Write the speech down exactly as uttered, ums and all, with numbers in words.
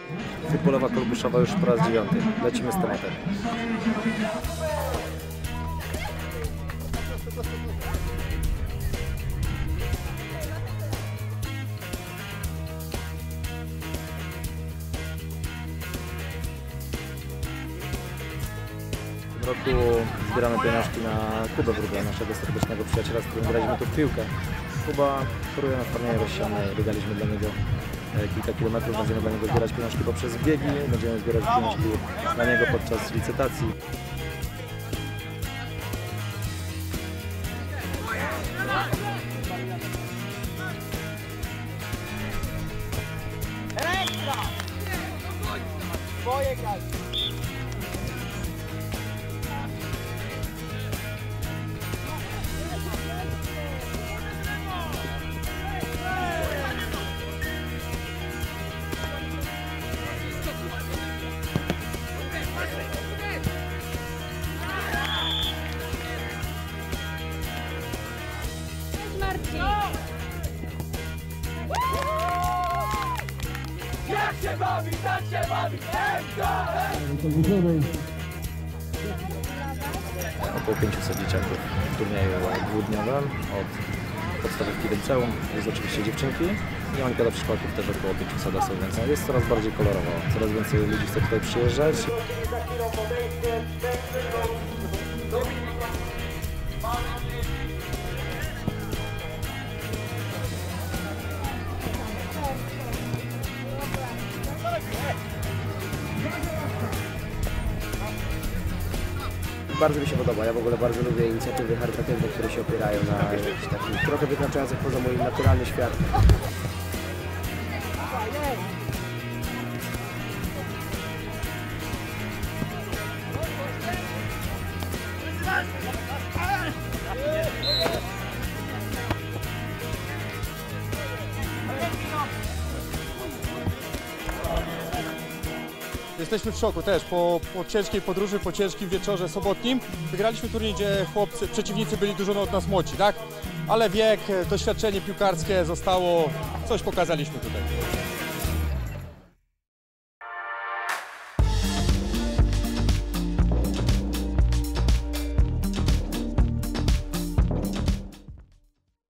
Futbolowa Kolbuszowa już po raz dziewiąty. Lecimy z tematem. W tym roku zbieramy pieniążki na Kubę Wróbla, naszego serdecznego przyjaciela, z którym graliśmy tu w piłkę. Kuba choruje na stwardnienie rozsiane, biegaliśmy dla niego kilka kilometrów, będziemy dla niego zbierać pieniążki poprzez biegi, będziemy zbierać pieniążki dla niego podczas licytacji. Jak się bawi, tak się bawi! Około pięciuset dzieciaków w turnieju dwudniowym od podstawówki do liceum. Jest oczywiście dziewczynki i Monika do przedszkolków też około pięciuset osób, więc jest coraz bardziej kolorowo. Coraz więcej ludzi chce tutaj przyjeżdżać. Bardzo mi się podoba. Ja w ogóle bardzo lubię inicjatywy charytatywne, które się opierają na jakichś takich trochę wykraczających poza mój naturalny świat. Jesteśmy w szoku też, po, po ciężkiej podróży, po ciężkim wieczorze sobotnim. Wygraliśmy turniej, gdzie chłopcy, przeciwnicy byli dużo od nas młodsi, tak? Ale wiek, doświadczenie piłkarskie zostało, coś pokazaliśmy tutaj.